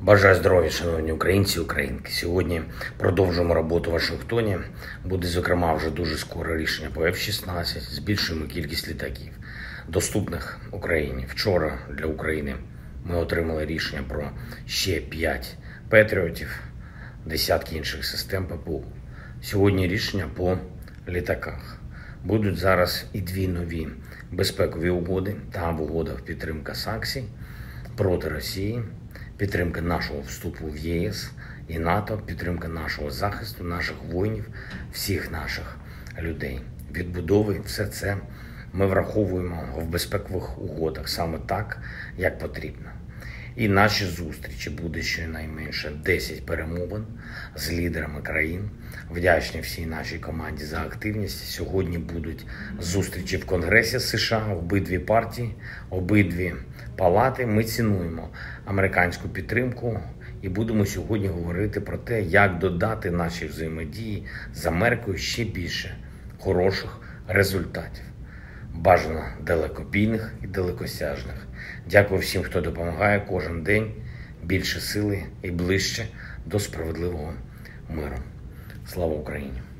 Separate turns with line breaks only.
Бажаю здоров'я, шановні українці і українки. Сьогодні продовжуємо роботу в Вашингтоні. Буде, зокрема, вже дуже скоро рішення по F-16. Збільшуємо кількість літаків, доступних Україні. Вчора для України ми отримали рішення про ще 5 Петріотів, десятки інших систем ППО. Сьогодні рішення по літаках. Будуть зараз і 2 нові безпекові угоди. Там в угодах підтримка санкцій проти Росії, підтримка нашого вступу в ЄС і НАТО, підтримка нашого захисту, наших воїнів, всіх наших людей. Відбудови, все це ми враховуємо в безпекових угодах саме так, як потрібно. І наші зустрічі буде щонайменше 10 перемовин з лідерами країн. Вдячні всій нашій команді за активність. Сьогодні будуть зустрічі в Конгресі США, обидві партії, обидві палати. Ми цінуємо американську підтримку і будемо сьогодні говорити про те, як додати нашій взаємодії з Америкою ще більше хороших результатів. Бажано далекобійних і далекосяжних. Дякую всім, хто допомагає кожен день більше сили і ближче до справедливого миру. Слава Україні!